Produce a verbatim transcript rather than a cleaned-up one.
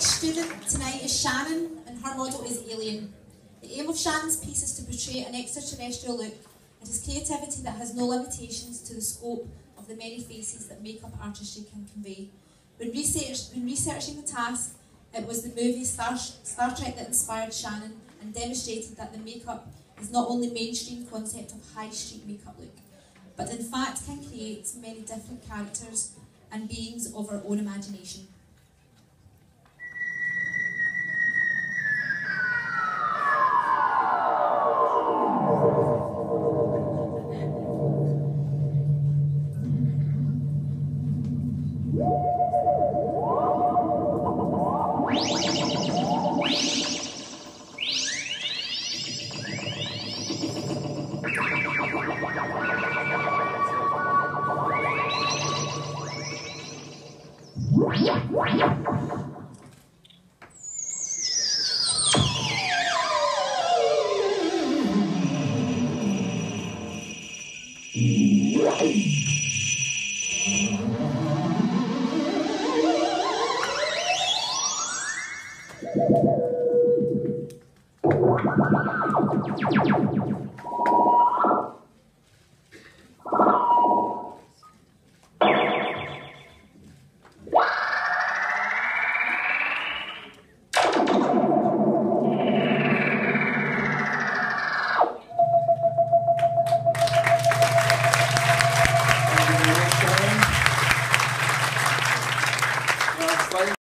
next student tonight is Shannon, and her model is Alien. The aim of Shannon's piece is to portray an extraterrestrial look at his creativity that has no limitations to the scope of the many faces that makeup artistry can convey. When, research, when researching the task, it was the movie Star, Star Trek that inspired Shannon and demonstrated that the makeup is not only mainstream concept of high street makeup look, but in fact can create many different characters and beings of our own imagination.